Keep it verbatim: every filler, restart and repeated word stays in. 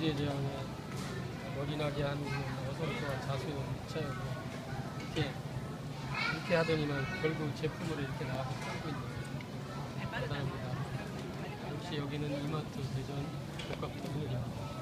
경제 저항에 어린하게 하는 어선수와 자수의 차이고 이렇게 이렇게 하더니만 결국 제품으로 이렇게 나와서 팔고 있는 거예요. 대단합니다. 역시 여기는 이마트 대전 복합터미널입니다.